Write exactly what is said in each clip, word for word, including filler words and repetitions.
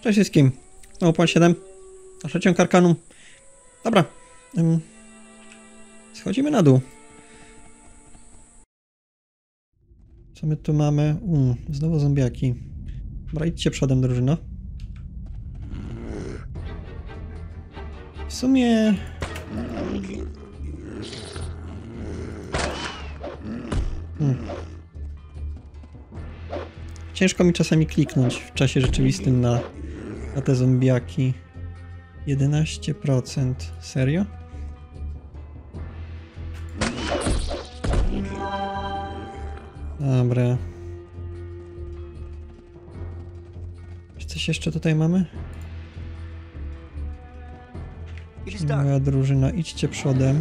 Cześć wszystkim. Znowu Pan siedem. Na trzecią Arkanum. Dobra. Um, schodzimy na dół. Co my tu mamy? Um, znowu zombiaki. Dobra, idźcie przodem, drużyno. W sumie... Hmm. Ciężko mi czasami kliknąć w czasie rzeczywistym na, na te zombiaki. jedenaście procent. Serio? Dobra. Czy coś jeszcze tutaj mamy? Moja drużyna, idźcie przodem.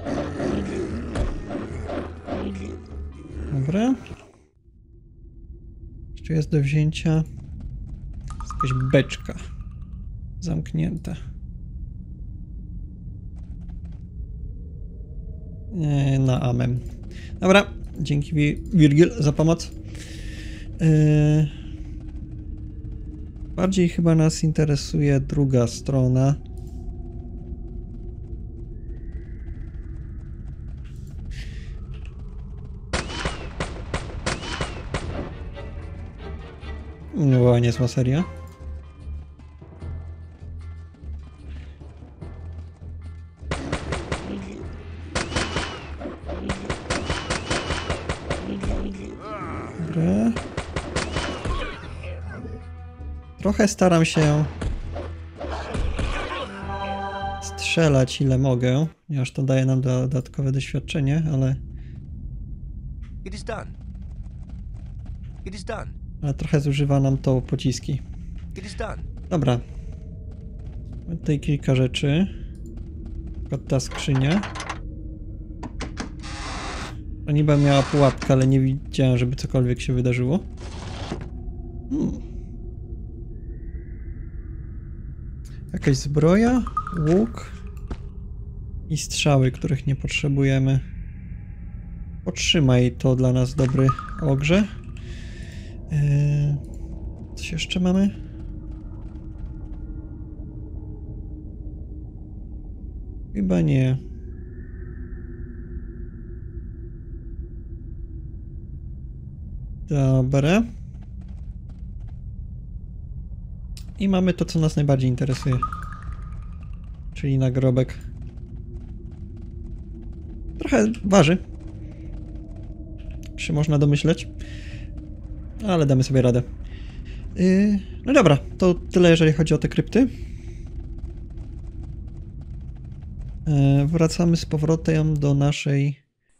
Dobra. Jeszcze jest do wzięcia. Jest jakaś beczka. Zamknięta. Nie, na amen. Dobra. Dzięki Virgil za pomoc. Yy... Bardziej chyba nas interesuje druga strona. No była niezła seria. Dobra. Trochę staram się strzelać ile mogę, ponieważ to daje nam dodatkowe doświadczenie, ale... It is done. It is done. Ale trochę zużywa nam to pociski. It is done. Dobra. Mamy tutaj kilka rzeczy. Przykład ta skrzynia. To niby miała pułapkę, ale nie widziałem, żeby cokolwiek się wydarzyło. Hmm. Jakaś zbroja, łuk i strzały, których nie potrzebujemy. Potrzymaj, to dla nas dobry ogrze. Eee, coś jeszcze mamy? Chyba nie. Dobra. I mamy to, co nas najbardziej interesuje. Czyli nagrobek. Trochę waży. Się można domyśleć. Ale damy sobie radę. Yy, no dobra, to tyle jeżeli chodzi o te krypty. Yy, wracamy z powrotem do naszej...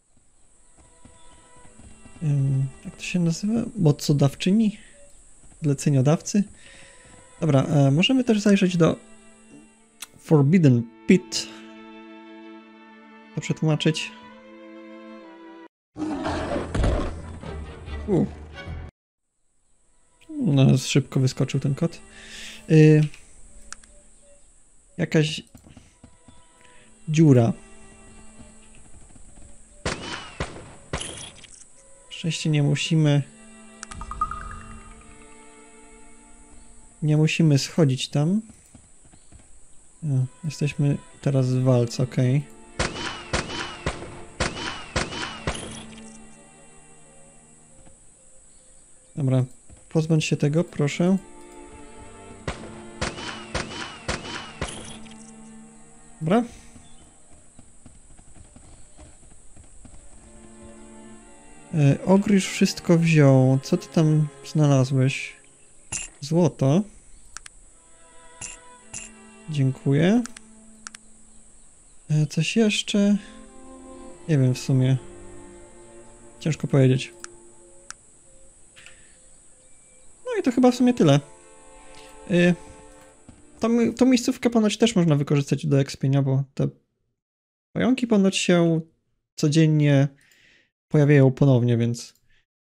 Yy, jak to się nazywa? Mocodawczyni? Zleceniodawcy? Dobra, yy, możemy też zajrzeć do Forbidden Pit. To przetłumaczyć. U. No, szybko wyskoczył ten kot. Yy, jakaś dziura. Szczęście nie musimy... Nie musimy schodzić tam. O, jesteśmy teraz w walce, ok. Dobra, pozbądź się tego, proszę. Dobra. E, Ogr już wszystko wziął. Co ty tam znalazłeś? Złoto. Dziękuję. E, coś jeszcze? Nie wiem w sumie. Ciężko powiedzieć. No i to chyba w sumie tyle. Yy, tą, tą miejscówkę ponoć też można wykorzystać do ekspienia, bo te pająki ponoć się codziennie pojawiają ponownie, więc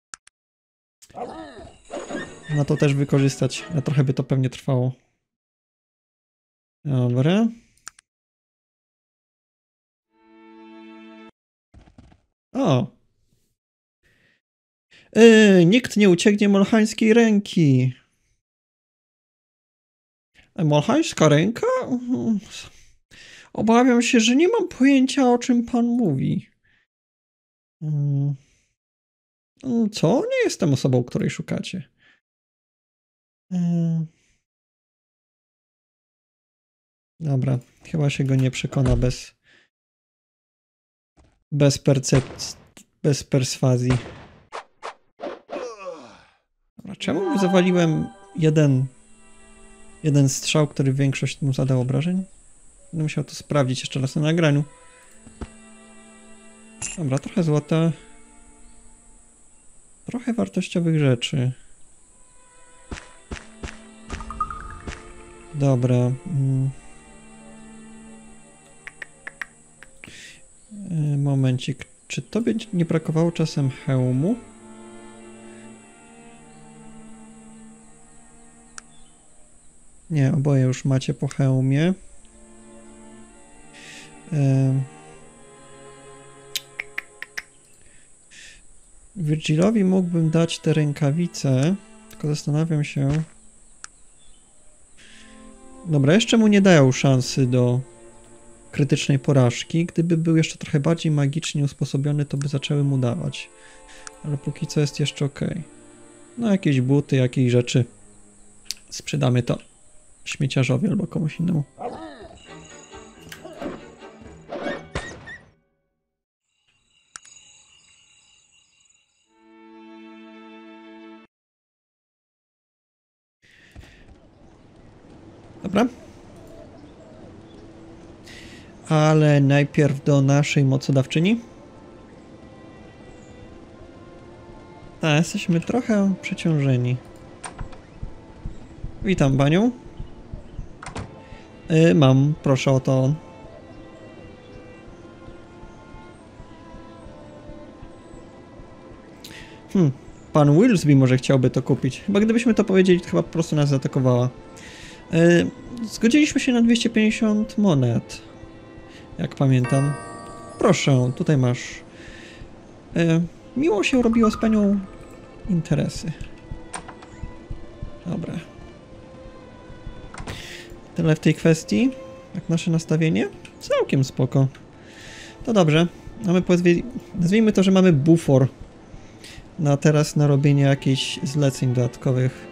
na to też wykorzystać. A trochę by to pewnie trwało. Dobra. O! Yy, nikt nie ucieknie molchańskiej ręki. Molhańska ręka? Obawiam się, że nie mam pojęcia, o czym pan mówi. Co? Nie jestem osobą, której szukacie. Dobra, chyba się go nie przekona bez bez percepcji, bez perswazji. Dobra, czemu zawaliłem jeden jeden strzał, który większość mu zadał obrażeń? Będę musiał to sprawdzić jeszcze raz na nagraniu. Dobra, trochę złota. Trochę wartościowych rzeczy. Dobra. Momencik. Czy tobie nie brakowało czasem hełmu? Nie, oboje już macie po hełmie. Virgilowi mógłbym dać te rękawice, tylko zastanawiam się... Dobra, jeszcze mu nie dają szansy do krytycznej porażki. Gdyby był jeszcze trochę bardziej magicznie usposobiony, to by zaczęły mu dawać. Ale póki co jest jeszcze ok. No jakieś buty, jakieś rzeczy. Sprzedamy to śmieciarzowi albo komuś innemu. Dobra. Ale najpierw do naszej mocodawczyni. Tak, jesteśmy trochę przeciążeni. Witam panią. Yy, mam, proszę o to. Hmm, pan Willsby może chciałby to kupić. Chyba gdybyśmy to powiedzieli, to chyba po prostu nas zaatakowała. Yy, zgodziliśmy się na dwieście pięćdziesiąt monet. Jak pamiętam. Proszę, tutaj masz. Yy, miło się robiło z panią interesy. Dobra. Tyle w tej kwestii. Jak nasze nastawienie? Całkiem spoko. To dobrze. Mamy pozwie... Nazwijmy to, że mamy bufor na teraz na robienie jakichś zleceń dodatkowych.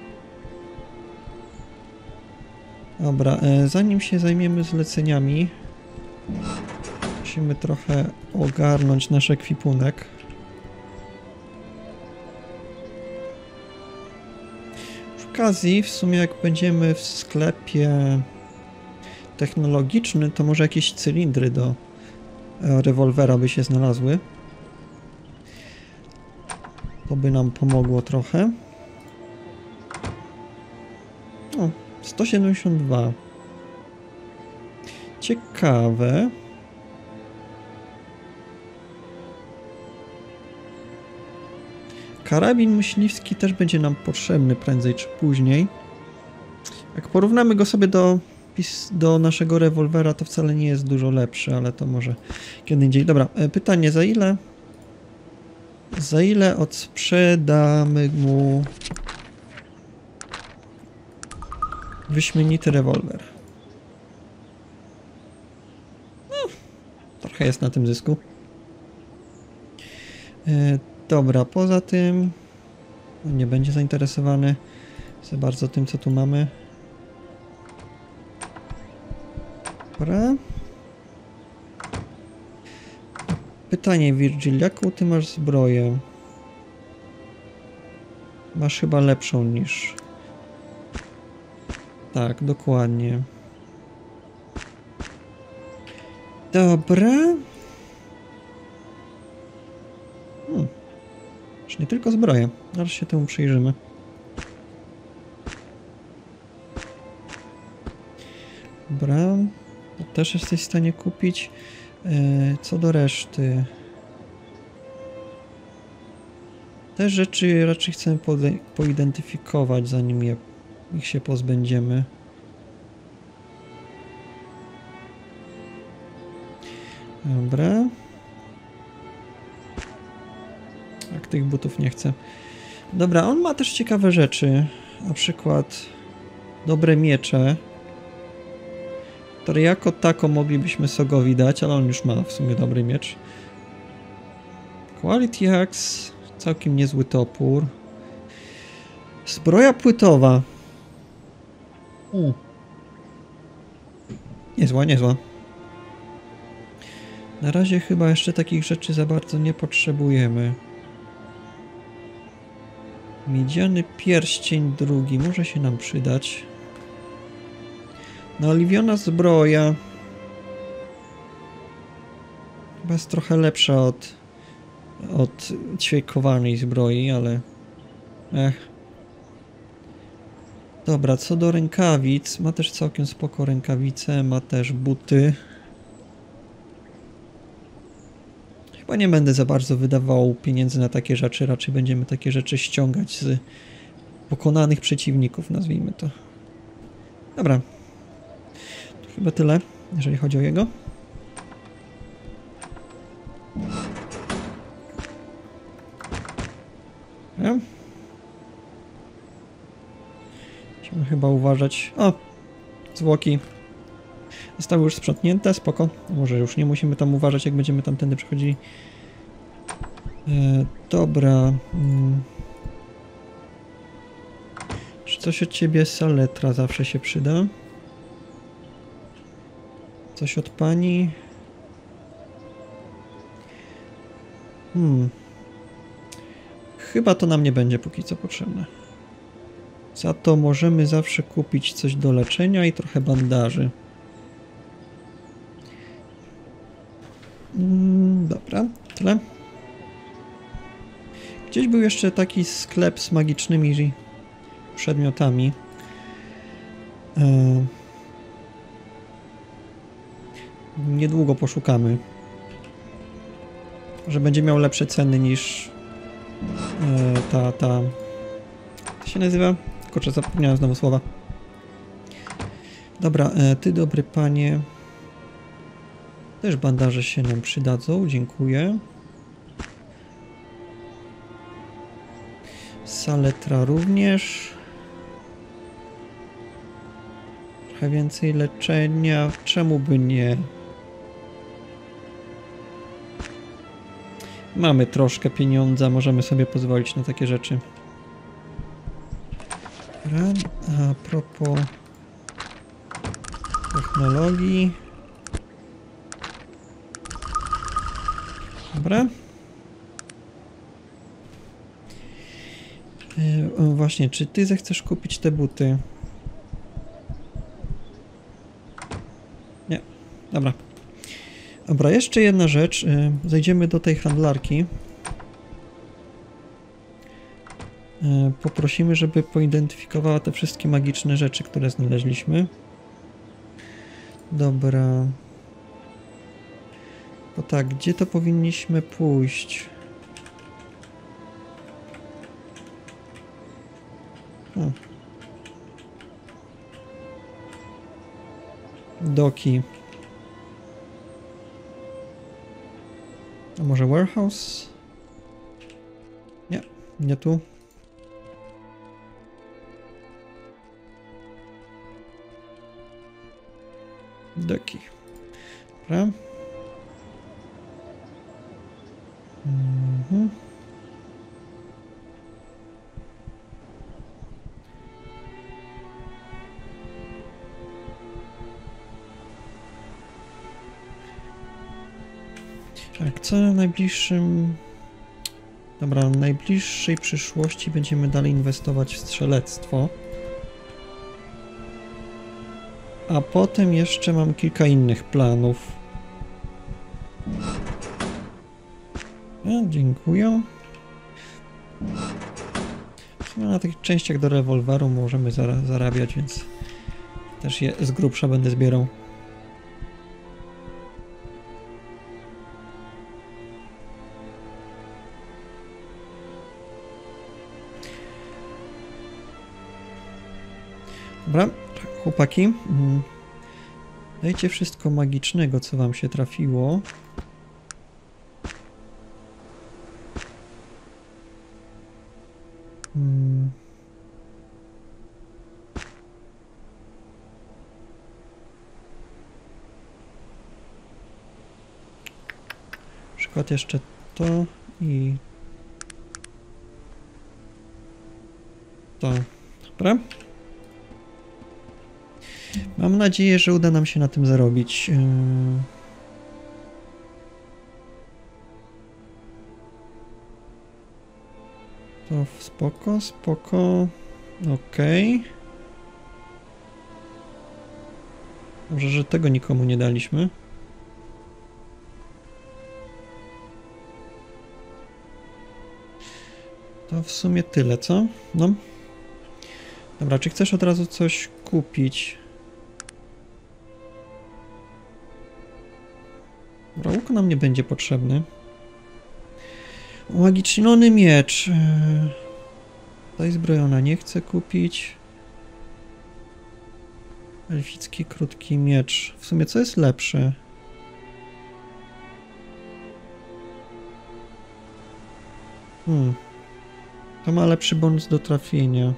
Dobra, e, zanim się zajmiemy zleceniami, musimy trochę ogarnąć nasz ekwipunek. Przy okazji, w sumie jak będziemy w sklepie technologicznym, to może jakieś cylindry do rewolwera by się znalazły. To by nam pomogło trochę. O, sto siedemdziesiąt dwa. Ciekawe. Karabin myśliwski też będzie nam potrzebny prędzej czy później. Jak porównamy go sobie do, do naszego rewolwera, to wcale nie jest dużo lepszy, ale to może kiedy indziej. Dobra, pytanie, za ile? Za ile odsprzedamy mu wyśmienity rewolwer? No, trochę jest na tym zysku. E, dobra, poza tym nie będzie zainteresowany za bardzo tym, co tu mamy. Dobra. Pytanie, Virgil, jaką ty masz zbroję? Masz chyba lepszą niż... Tak, dokładnie. Dobra. Hmm. Już nie tylko zbroję. Zaraz się temu przyjrzymy. Dobra. To też jesteś w stanie kupić. Co do reszty. Te rzeczy raczej chcemy poidentyfikować, zanim je, ich się pozbędziemy. Dobra. Jak tych butów nie chcę. Dobra, on ma też ciekawe rzeczy. Na przykład dobre miecze. To jako tako moglibyśmy Sogowi dać, ale on już ma w sumie dobry miecz. Quality Axe, całkiem niezły topór. Zbroja płytowa. U. Niezła, niezła. Na razie chyba jeszcze takich rzeczy za bardzo nie potrzebujemy. Miedziany pierścień drugi może się nam przydać. Naoliwiona zbroja. Chyba jest trochę lepsza od, od ćwiekowanej zbroi, ale... Ech. Dobra, co do rękawic. Ma też całkiem spoko rękawice, ma też buty. Chyba nie będę za bardzo wydawał pieniędzy na takie rzeczy, raczej będziemy takie rzeczy ściągać z pokonanych przeciwników, nazwijmy to. Dobra. To chyba tyle, jeżeli chodzi o jego. Ja. Musimy chyba uważać. O! Zwłoki. Zostały już sprzątnięte, spoko. Może już nie musimy tam uważać, jak będziemy tamtędy przechodzili. E, dobra. Hmm. Czy coś od ciebie, saletra, zawsze się przyda? Coś od pani? Hmm. Chyba to nam nie będzie póki co potrzebne. Za to możemy zawsze kupić coś do leczenia i trochę bandaży. Mm, dobra, tyle. Gdzieś był jeszcze taki sklep z magicznymi przedmiotami. Yy. Niedługo poszukamy. Że będzie miał lepsze ceny niż yy, ta, ta... Co się nazywa? Kurczę, zapomniałem znowu słowa. Dobra, yy, ty dobry panie. Też bandaże się nam przydadzą, dziękuję. Saletra również. Trochę więcej leczenia. Czemu by nie? Mamy troszkę pieniądza, możemy sobie pozwolić na takie rzeczy. A propos technologii. Dobra. Yy, właśnie, czy ty zechcesz kupić te buty? Nie. Dobra. Dobra, jeszcze jedna rzecz. Yy, zejdziemy do tej handlarki. Yy, poprosimy, żeby poidentyfikowała te wszystkie magiczne rzeczy, które znaleźliśmy. Dobra. Bo tak, gdzie to powinniśmy pójść? O. Doki. A może warehouse? Nie, nie tu. Doki. Dobra. Mhm. Tak, co na najbliższym... Dobra, w najbliższej przyszłości będziemy dalej inwestować w strzelectwo. A potem jeszcze mam kilka innych planów. Ja, dziękuję. Na tych częściach do rewolweru możemy zarabiać, więc też je z grubsza będę zbierał. Dobra, chłopaki. Dajcie wszystko magicznego, co wam się trafiło. Hmm. przykład jeszcze to i to. Dobra. Mam nadzieję, że uda nam się na tym zarobić. Yy... To spoko, spoko. Okej. Okay. Może, że tego nikomu nie daliśmy. To w sumie tyle, co? No. Dobra, czy chcesz od razu coś kupić? Dobra, łuk nam nie będzie potrzebny. Umagiczniony miecz. Daj zbrojona, nie chcę kupić. Elficki krótki miecz. W sumie co jest lepsze? Hmm. To ma lepszy bonus do trafienia.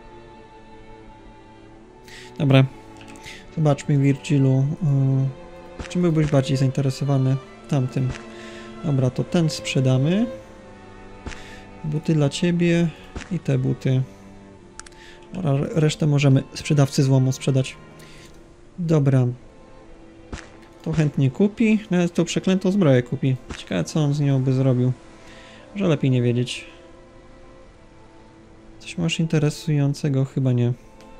Dobra. Zobaczmy, Virgilu. Yy, czym byłbyś bardziej zainteresowany? Tamtym. Dobra, to ten sprzedamy. Buty dla ciebie i te buty. Dobra, resztę możemy sprzedawcy złomu sprzedać. Dobra. To chętnie kupi. Nawet tą przeklętą zbroję kupi. Ciekawe, co on z nią by zrobił. Może lepiej nie wiedzieć. Coś masz interesującego? Chyba nie.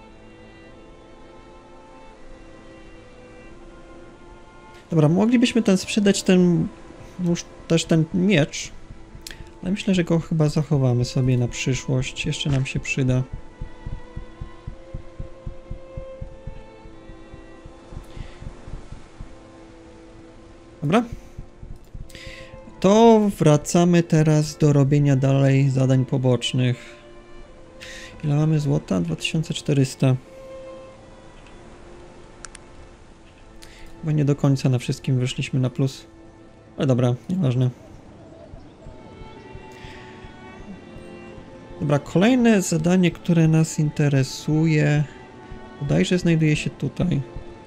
Dobra, moglibyśmy ten sprzedać ten... już też ten miecz. Ale myślę, że go chyba zachowamy sobie na przyszłość. Jeszcze nam się przyda. Dobra. To wracamy teraz do robienia dalej zadań pobocznych. Ile mamy złota? dwa tysiące czterysta. Bo nie do końca na wszystkim wyszliśmy na plus. Ale dobra, nieważne. Dobra, kolejne zadanie, które nas interesuje, bodajże znajduje się tutaj.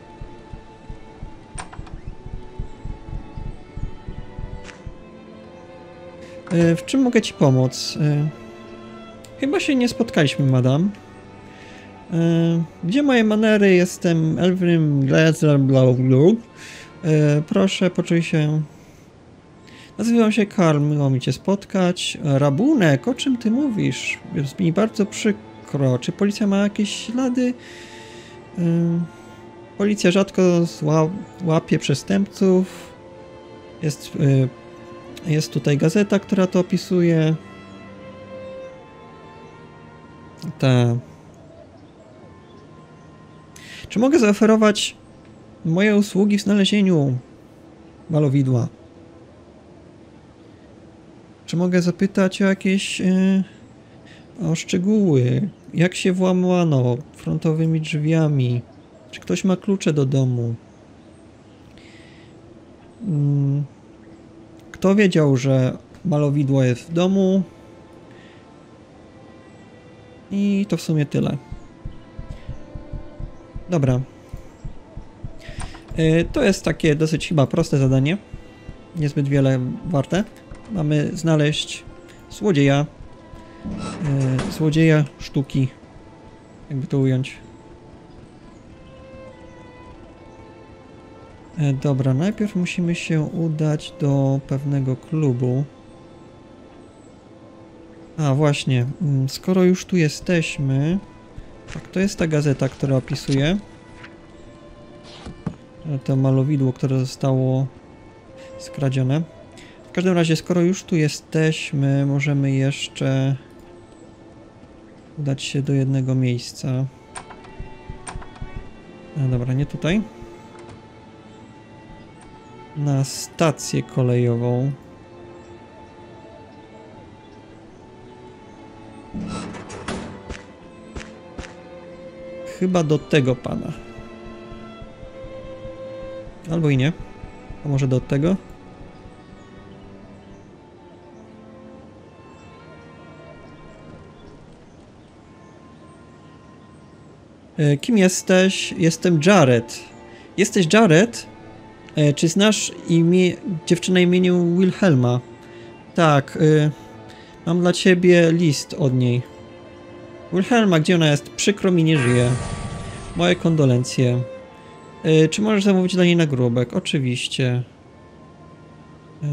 W czym mogę ci pomóc? Chyba się nie spotkaliśmy, madam. Gdzie moje manery? Jestem Elwrym Glazerblowlug. Proszę, poczuj się... Nazywam się Karl, miło mi cię spotkać. Rabunek, o czym ty mówisz? Jest mi bardzo przykro. Czy policja ma jakieś ślady? Policja rzadko łapie przestępców. Jest... Jest tutaj gazeta, która to opisuje. Ta. Czy mogę zaoferować moje usługi w znalezieniu malowidła? Czy mogę zapytać o jakieś yy, o szczegóły? Jak się włamano frontowymi drzwiami? Czy ktoś ma klucze do domu? Yy. Kto wiedział, że malowidło jest w domu? I to w sumie tyle. Dobra. Yy, to jest takie dosyć chyba proste zadanie. Niezbyt wiele warte. Mamy znaleźć złodzieja. Yy, złodzieja sztuki. Jakby to ująć. Dobra, najpierw musimy się udać do pewnego klubu. A właśnie, skoro już tu jesteśmy, tak, to jest ta gazeta, która opisuje to malowidło, które zostało skradzione. W każdym razie, skoro już tu jesteśmy, możemy jeszcze udać się do jednego miejsca. A, dobra, nie tutaj. Na stację kolejową. Chyba do tego pana. Albo i nie. A może do tego? E, kim jesteś? Jestem Jared. Jesteś Jared? E, czy znasz imię, dziewczynę imieniem Wilhelma? Tak, y, mam dla ciebie list od niej. Wilhelma, gdzie ona jest? Przykro mi, nie żyje. Moje kondolencje. Y, czy możesz zamówić dla niej nagrobek? Oczywiście. Y...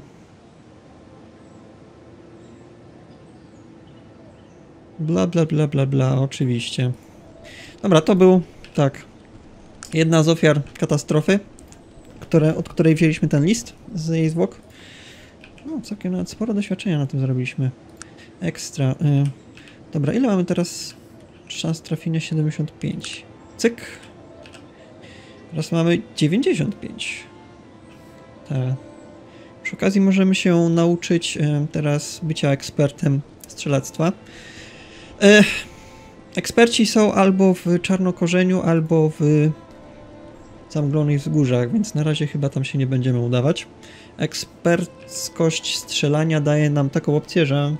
Bla, bla, bla, bla, bla, oczywiście. Dobra, to był, tak, jedna z ofiar katastrofy, które, od której wzięliśmy ten list z jej zwłok. No, całkiem nawet sporo doświadczenia na tym zrobiliśmy. Ekstra. Y... Dobra, ile mamy teraz szans trafienia? siedemdziesiąt pięć. Cyk. Teraz mamy dziewięćdziesiąt pięć. Tak. Przy okazji możemy się nauczyć y, teraz bycia ekspertem strzelectwa. Y, eksperci są albo w Czarnokorzeniu, albo w Zamglonych Wzgórzach, więc na razie chyba tam się nie będziemy udawać. Eksperckość strzelania daje nam taką opcję, że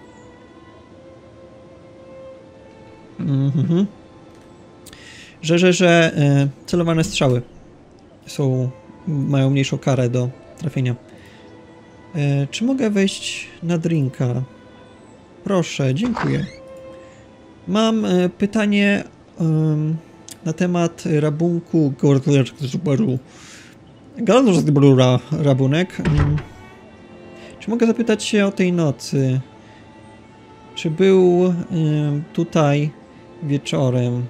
Mhm. Że, że, że e, celowane strzały są, mają mniejszą karę do trafienia. E, czy mogę wejść na drinka? Proszę, dziękuję. Mam e, pytanie e, na temat rabunku Gordlersbaru. Gordlersbaru rabunek. E, czy mogę zapytać się o tej nocy? Czy był e, tutaj wieczorem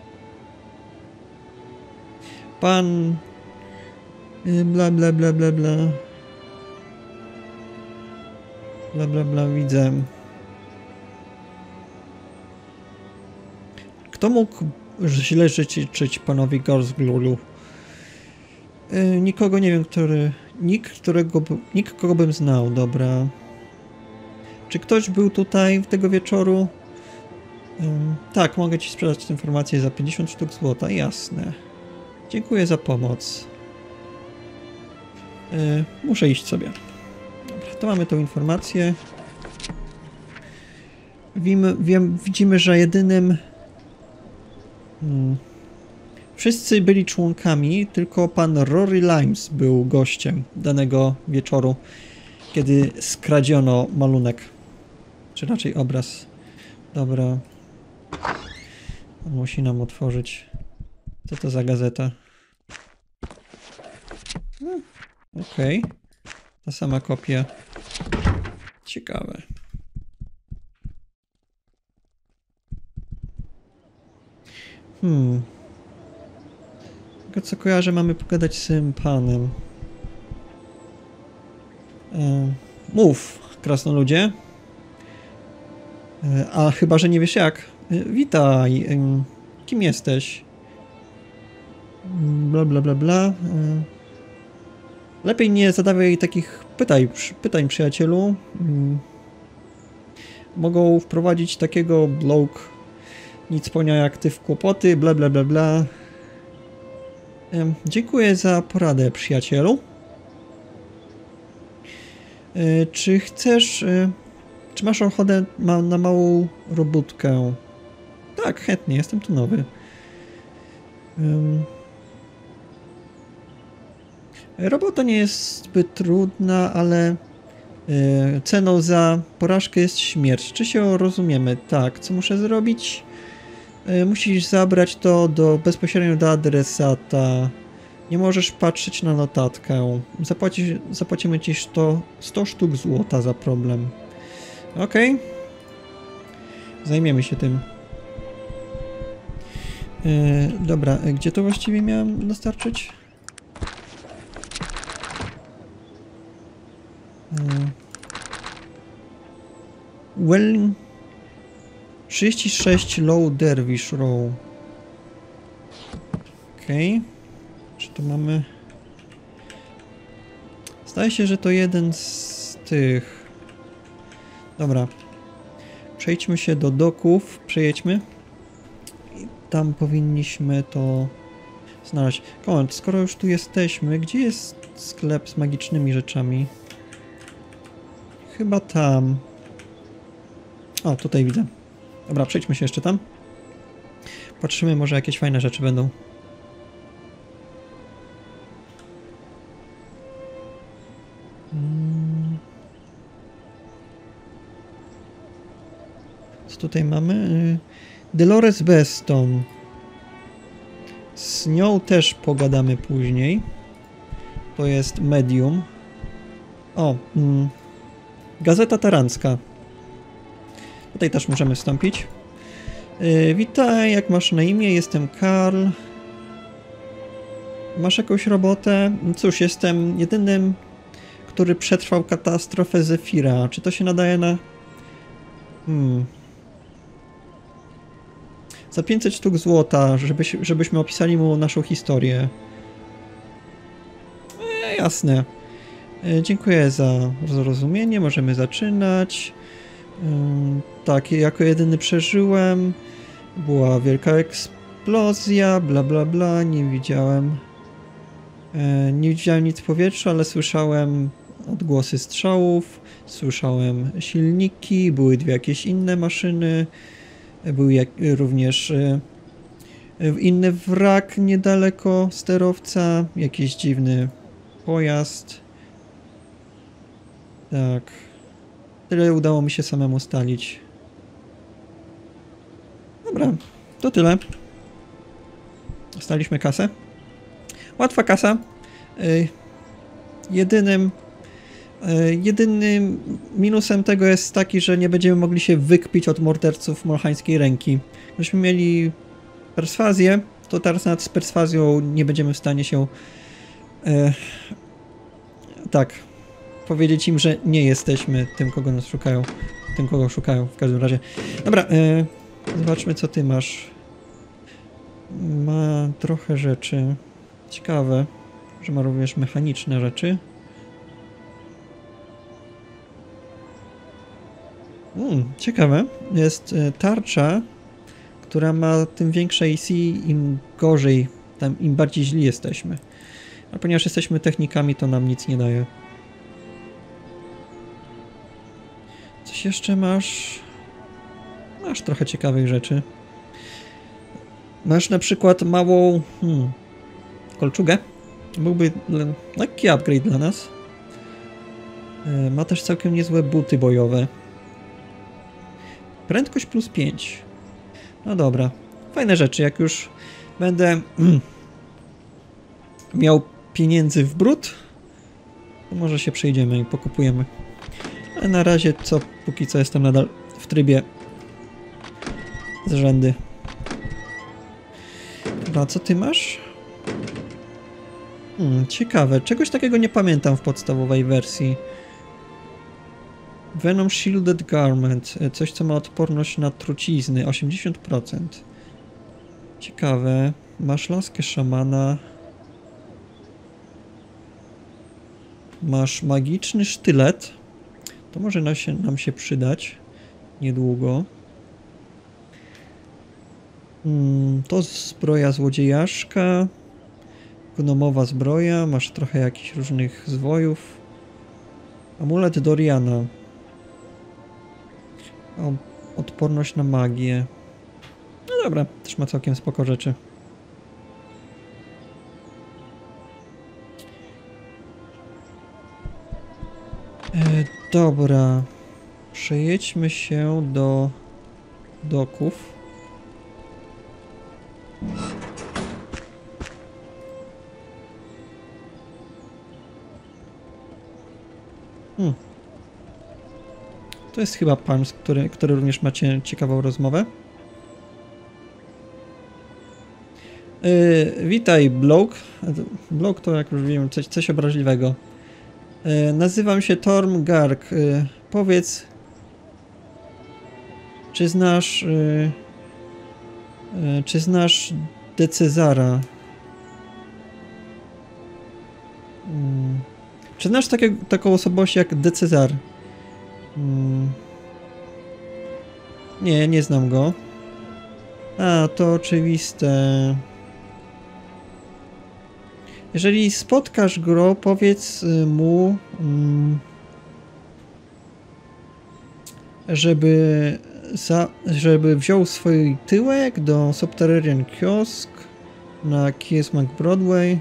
pan bla bla bla bla bla bla bla bla widzę. Kto mógł źle życzyć panowi Garsglulu? Yy, nikogo nie wiem, który nikt, którego nikt, kogo bym znał, dobra. Czy ktoś był tutaj tego wieczoru? Um, tak, mogę ci sprzedać tę informację za pięćdziesiąt sztuk złota, jasne. Dziękuję za pomoc. Yy, muszę iść sobie. Dobra, to mamy tą informację. Wiemy, wiem, widzimy, że jedynym... Hmm, wszyscy byli członkami, tylko pan Rory Limes był gościem danego wieczoru, kiedy skradziono malunek. Czy raczej obraz. Dobra. On musi nam otworzyć. Co to za gazeta? No, okej. Okay. Ta sama kopia. Ciekawe. Hmm. Tylko co kojarzę, mamy pogadać z tym panem. E, mów, krasnoludzie. E, a chyba, że nie wiesz jak. E, witaj. E, kim jesteś? Bla, bla, bla, bla. E, lepiej nie zadawaj takich pytań, pytań przyjacielu. E, mogą wprowadzić takiego bloke nic ponia jak ty w kłopoty, bla, bla, bla, bla. E, dziękuję za poradę, przyjacielu. E, czy chcesz... E, czy masz ochotę ma, na małą robótkę? Tak, chętnie, jestem tu nowy. Um, robota nie jest zbyt trudna, ale e, ceną za porażkę jest śmierć. Czy się rozumiemy? Tak, co muszę zrobić? E, musisz zabrać to do, bezpośrednio do adresata. Nie możesz patrzeć na notatkę. Zapłaci, zapłacimy ci sto, sto sztuk złota za problem. Okej. Okay. Zajmiemy się tym. Yy, dobra, gdzie to właściwie miałem dostarczyć? Yy. Well... trzydzieści sześć Low Dervish Row. Okej. Okay. Czy to mamy... Zdaje się, że to jeden z tych... Dobra. Przejdźmy się do doków. Przejedźmy. I tam powinniśmy to znaleźć. Kąt, skoro już tu jesteśmy, gdzie jest sklep z magicznymi rzeczami? Chyba tam. O, tutaj widzę. Dobra, przejdźmy się jeszcze tam. Patrzymy, może jakieś fajne rzeczy będą. tutaj mamy? Y, Dolores Beston. Z nią też pogadamy później. To jest medium. O, mm, Gazeta Tarancka. Tutaj też możemy wstąpić. Yy, witaj, jak masz na imię? Jestem Karl. Masz jakąś robotę? Cóż, jestem jedynym, który przetrwał katastrofę Zefira. Czy to się nadaje na... Hmm... Za pięćset sztuk złota, żebyś, żebyśmy opisali mu naszą historię. E, jasne. E, dziękuję za zrozumienie. Możemy zaczynać. E, tak, jako jedyny przeżyłem. Była wielka eksplozja, bla bla bla. Nie widziałem. E, nie widziałem nic w powietrzu, ale słyszałem odgłosy strzałów. Słyszałem silniki. Były dwie jakieś inne maszyny. Był jak, również y, inny wrak niedaleko sterowca, jakiś dziwny pojazd. Tak. Tyle udało mi się samemu ustalić. Dobra, to tyle. Dostaliśmy kasę. Łatwa kasa. Y, jedynym Jedynym minusem tego jest taki, że nie będziemy mogli się wykpić od morderców molchańskiej ręki. Gdybyśmy mieli perswazję, to teraz nawet z perswazją nie będziemy w stanie się e, tak powiedzieć im, że nie jesteśmy tym, kogo nas szukają. Tym, kogo szukają w każdym razie. Dobra, e, zobaczmy, co ty masz. Ma trochę rzeczy. Ciekawe, że ma również mechaniczne rzeczy. Hmm, ciekawe. Jest y, tarcza, która ma tym większe A C, im gorzej, tam im bardziej źli jesteśmy. A ponieważ jesteśmy technikami, to nam nic nie daje. Coś jeszcze masz? Masz trochę ciekawych rzeczy. Masz na przykład małą hmm, kolczugę. Byłby lekki upgrade dla nas. Y, ma też całkiem niezłe buty bojowe. Prędkość plus pięć. No dobra. Fajne rzeczy. Jak już będę miał pieniędzy w brud, to może się przejdziemy i pokupujemy. Ale na razie co, póki co jestem nadal w trybie z rzędy. Dobra, co ty masz? Hmm, ciekawe. Czegoś takiego nie pamiętam w podstawowej wersji. Venom Shielded Garment. Coś, co ma odporność na trucizny. osiemdziesiąt procent. Ciekawe. Masz laskę szamana. Masz magiczny sztylet. To może nam się, nam się przydać. Niedługo. Hmm, to zbroja złodziejaszka. Gnomowa zbroja. Masz trochę jakichś różnych zwojów. Amulet Doriana. O, odporność na magię. No dobra, też ma całkiem spoko rzeczy. E, dobra. Przejedźmy się do doków. Hmm. To jest chyba pan, z który, który również macie ciekawą rozmowę. Yy, witaj, Bloke. Bloke to, jak już wiem, coś, coś obraźliwego. Yy, nazywam się Torm Garg. Yy, powiedz, czy znasz... Yy, yy, czy znasz De Cezara? Yy. Czy znasz takie, taką osobowość jak De Cezar? Hmm. Nie, nie znam go. A, to oczywiste. Jeżeli spotkasz go, powiedz mu, żeby, za, żeby wziął swój tyłek do Subterranean Kiosk na Kiesmak Broadway.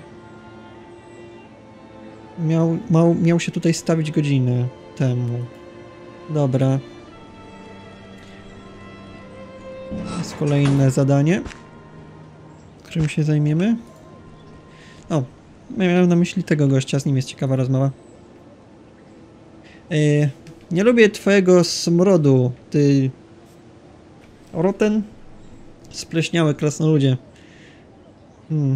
Miał, miał, miał się tutaj stawić godzinę temu. Dobra. kolejne zadanie, którym się zajmiemy. O, miałem na myśli tego gościa, z nim jest ciekawa rozmowa. Yy, nie lubię twojego smrodu, ty... Roten? Spleśniałe krasnoludzie. Hmm.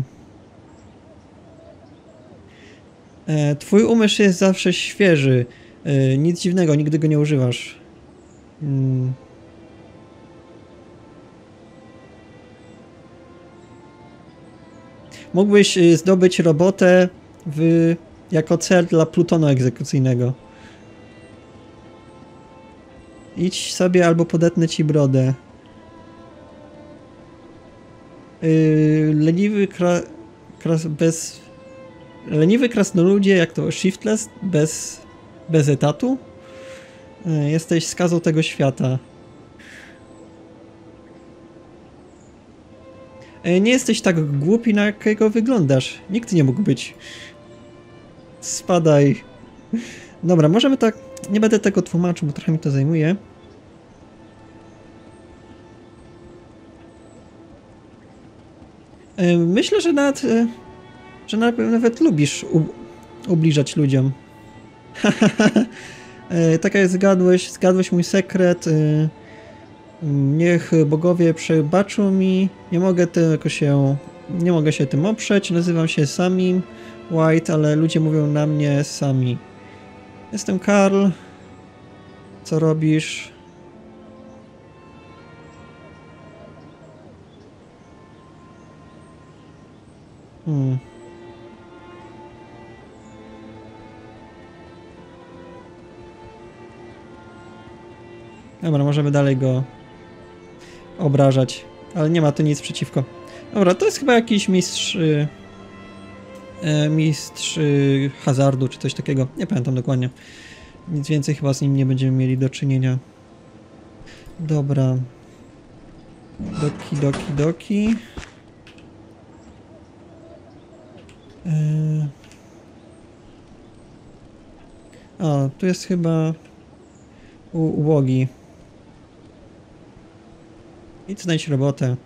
E, twój umysł jest zawsze świeży. E, nic dziwnego, nigdy go nie używasz. Hmm. Mógłbyś zdobyć robotę w, jako cel dla plutonu egzekucyjnego. Idź sobie albo podetnę ci brodę. Yy, leniwy kra, kras, bez... Leniwy krasnoludzie, jak to shiftless, bez, bez etatu. Yy, jesteś skazą tego świata. Yy, nie jesteś tak głupi, na jakiego wyglądasz. Nikt nie mógł być. Spadaj. Dobra, możemy tak... Nie będę tego tłumaczył, bo trochę mi to zajmuje. Myślę, że nawet, że nawet lubisz u, ubliżać ludziom. Tak jak zgadłeś, zgadłeś mój sekret. Niech bogowie przebaczą mi. Nie mogę tylko się, nie mogę się tym oprzeć. Nazywam się Samim White, ale ludzie mówią na mnie Sami. Jestem Karl. Co robisz? Hmm. Dobra, możemy dalej go obrażać, ale nie ma tu nic przeciwko. Dobra, to jest chyba jakiś mistrz yy, mistrz yy, hazardu, czy coś takiego. Nie pamiętam dokładnie. Nic więcej chyba z nim nie będziemy mieli do czynienia. Dobra. Doki, doki, doki. Yy. O, tu jest chyba u ubogi. Idź znajdź robotę.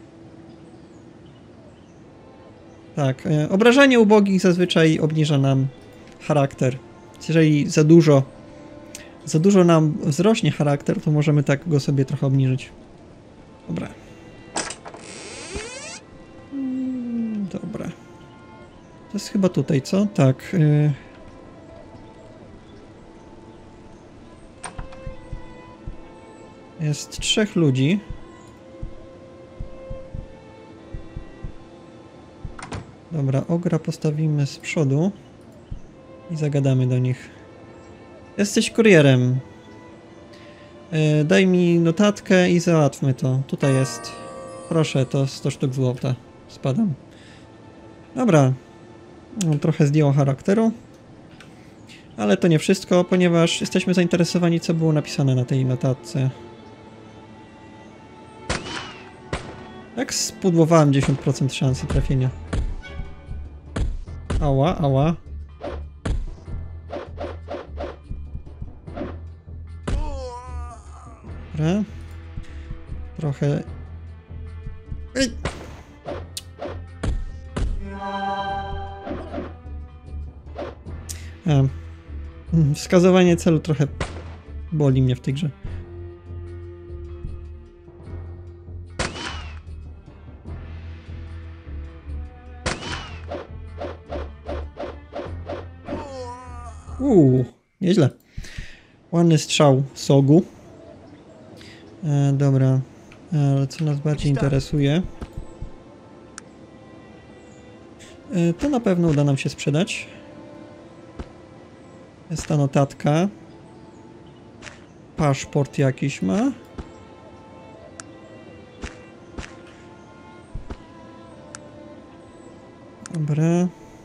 Tak, yy, obrażanie ubogich zazwyczaj obniża nam charakter. Jeżeli za dużo za dużo nam wzrośnie charakter, to możemy tak go sobie trochę obniżyć. Dobra. Dobra. To jest chyba tutaj, co? Tak. Yy. Jest trzech ludzi. Dobra, ogra postawimy z przodu i zagadamy do nich. Jesteś kurierem. Yy, daj mi notatkę i załatwmy to. Tutaj jest. Proszę, to sto sztuk złota. Spadam. Dobra. No, trochę zdjęło charakteru. Ale to nie wszystko, ponieważ jesteśmy zainteresowani, co było napisane na tej notatce. Jak spudłowałem dziesięć procent szansy trafienia. Ała, ała. Dobra. Trochę... Ej! A. Wskazywanie celu trochę boli mnie w tej grze. Uuu, nieźle. Ładny strzał Sogu. E, dobra, ale co nas bardziej interesuje? E, to na pewno uda nam się sprzedać. Jest ta notatka. Paszport jakiś ma. Dobra.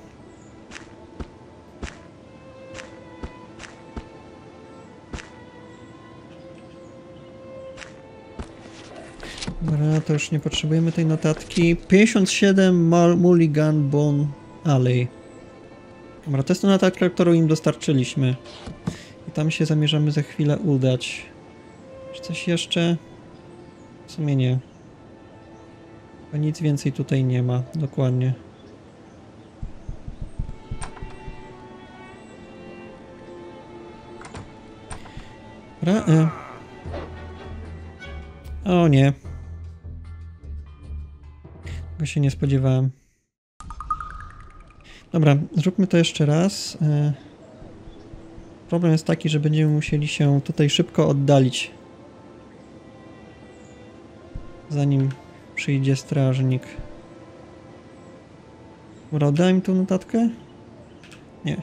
Dobra, to już nie potrzebujemy tej notatki. pięćdziesiąt siedem Mulligan Bone Alley. Dobra, to jest ta notatka, którą im dostarczyliśmy. I tam się zamierzamy za chwilę udać. Czy coś jeszcze? W sumie nie. Bo nic więcej tutaj nie ma, dokładnie. Ra e. O nie. Tego się nie spodziewałem. Dobra, zróbmy to jeszcze raz. E. Problem jest taki, że będziemy musieli się tutaj szybko oddalić. Zanim przyjdzie strażnik. Dobra, oddałem tą notatkę? Nie.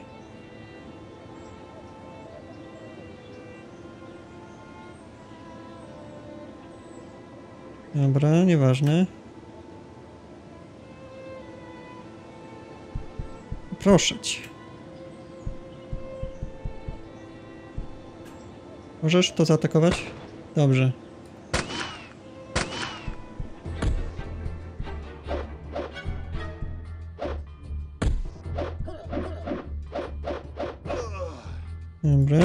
Dobra, nieważne. Proszę cię. Możesz to zaatakować? Dobrze. Dobra.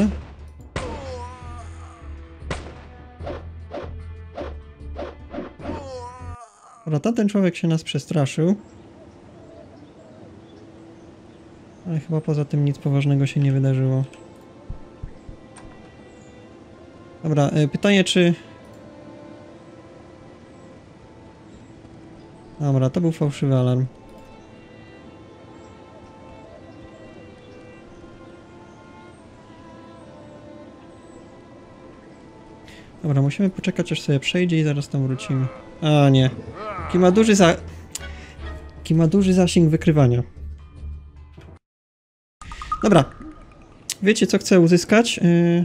Dobra, tamten człowiek się nas przestraszył. Ale chyba poza tym nic poważnego się nie wydarzyło. Dobra, pytanie czy... Dobra, to był fałszywy alarm. Dobra, musimy poczekać aż sobie przejdzie i zaraz tam wrócimy. A nie. Jaki ma duży za... Jaki ma duży zasięg wykrywania. Dobra. Wiecie co chcę uzyskać? Yy...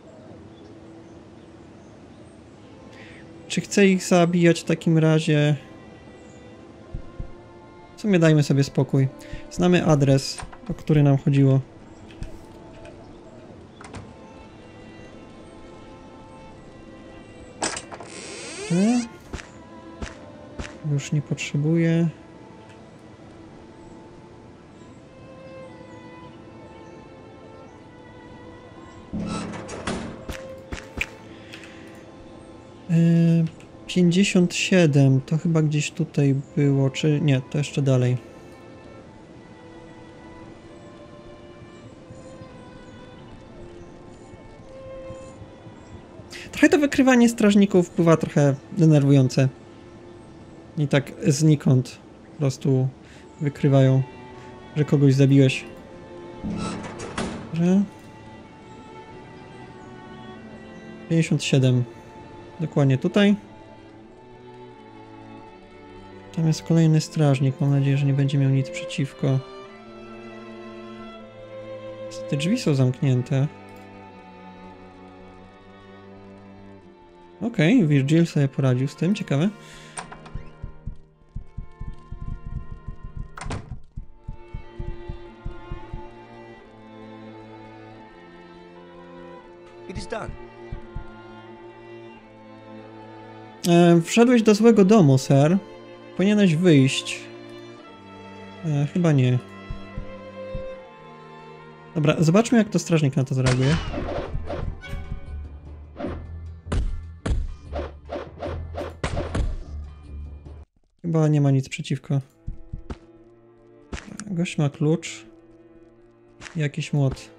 Czy chcę ich zabijać w takim razie? W sumie dajmy sobie spokój. Znamy adres, o który nam chodziło. Hmm? Już nie potrzebuję. Yy, pięćdziesiąt siedem, to chyba gdzieś tutaj było, czy nie, to jeszcze dalej. Trochę to wykrywanie strażników bywa trochę denerwujące. I tak znikąd po prostu wykrywają, że kogoś zabiłeś. Że... pięćdziesiąt siedem. Dokładnie tutaj. Tam jest kolejny strażnik. Mam nadzieję, że nie będzie miał nic przeciwko. Te drzwi są zamknięte. Okej, okay, Virgil sobie poradził z tym. Ciekawe. It is done. E, wszedłeś do złego domu, sir. Powinieneś wyjść. E, chyba nie. Dobra, zobaczmy jak to strażnik na to zareaguje. Chyba nie ma nic przeciwko. Gość ma klucz. I jakiś młot.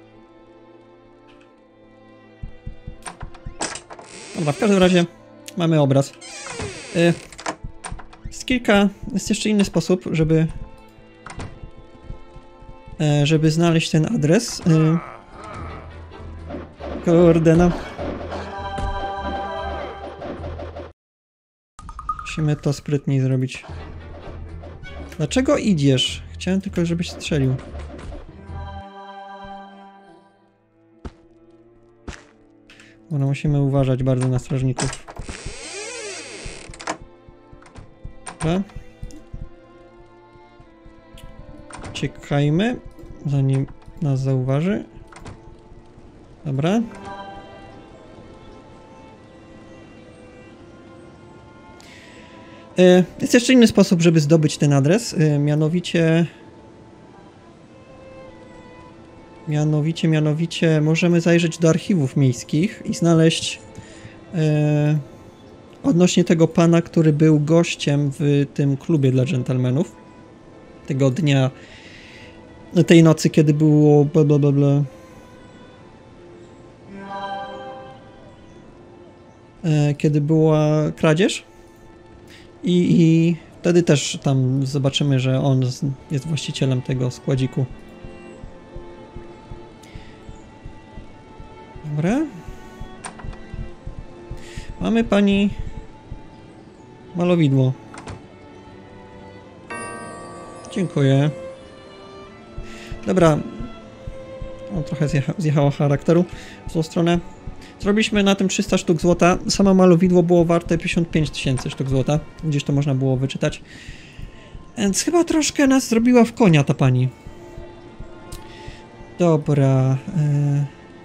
Dobra, w każdym razie mamy obraz. Y, jest kilka... Jest jeszcze inny sposób, żeby... Y, żeby znaleźć ten adres. Y, kurde, no. Musimy to sprytniej zrobić. Dlaczego idziesz? Chciałem tylko, żebyś strzelił. Dobra, musimy uważać bardzo na strażników. Dobra. Uciekajmy, zanim nas zauważy. Dobra. Jest jeszcze inny sposób, żeby zdobyć ten adres, mianowicie... Mianowicie, mianowicie możemy zajrzeć do archiwów miejskich i znaleźć e, odnośnie tego pana, który był gościem w tym klubie dla dżentelmenów. Tego dnia, tej nocy, kiedy było bla bla bla bla. E, kiedy była kradzież. I, I wtedy też tam zobaczymy, że on jest właścicielem tego składziku. Dobra. Mamy pani malowidło. Dziękuję. Dobra. O, trochę zjecha, zjechało charakteru w tą stronę. Zrobiliśmy na tym trzysta sztuk złota. Samo malowidło było warte pięćdziesiąt pięć tysięcy sztuk złota. Gdzieś to można było wyczytać. Więc chyba troszkę nas zrobiła w konia ta pani. Dobra. Yy...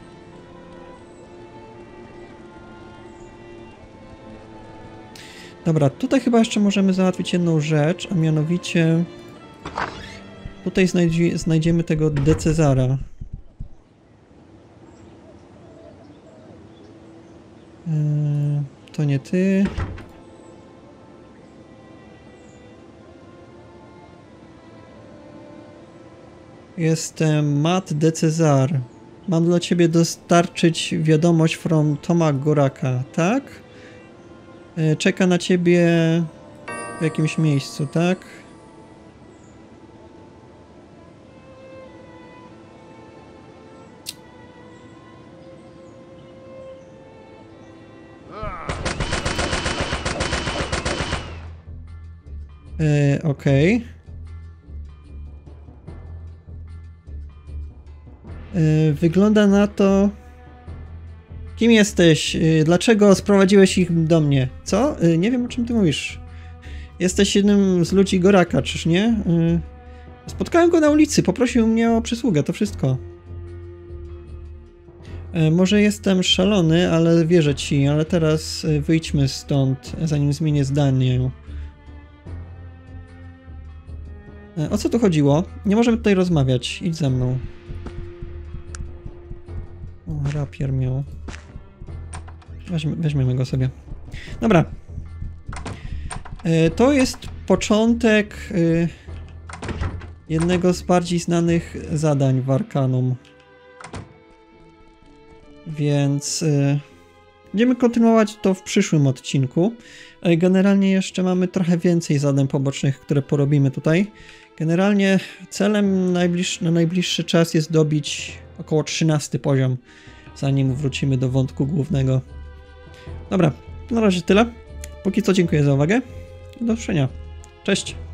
Dobra, tutaj chyba jeszcze możemy załatwić jedną rzecz, a mianowicie tutaj znajdzie, znajdziemy tego De Cezara. Yy, to nie ty. Jestem Matt De Cezar. Mam dla ciebie dostarczyć wiadomość from Toma Goraka, tak? Yy, czeka na ciebie w jakimś miejscu, tak? Yy, Okej. Okay. Yy, wygląda na to... Kim jesteś? Yy, dlaczego sprowadziłeś ich do mnie? Co? Yy, nie wiem, o czym ty mówisz. Jesteś jednym z ludzi Goraka, czyż nie? Yy, spotkałem go na ulicy, poprosił mnie o przysługę, to wszystko. Yy, może jestem szalony, ale wierzę ci, ale teraz yy, wyjdźmy stąd, zanim zmienię zdanie. O co tu chodziło? Nie możemy tutaj rozmawiać. Idź ze mną. O, rapier miał. Weźmy, weźmiemy go sobie. Dobra. To jest początek jednego z bardziej znanych zadań w Arcanum. Więc będziemy kontynuować to w przyszłym odcinku. Generalnie jeszcze mamy trochę więcej zadań pobocznych, które porobimy tutaj. Generalnie celem najbliższy, na najbliższy czas jest dobić około trzynasty poziom, zanim wrócimy do wątku głównego. Dobra, na razie tyle. Póki co dziękuję za uwagę. Do zobaczenia. Cześć!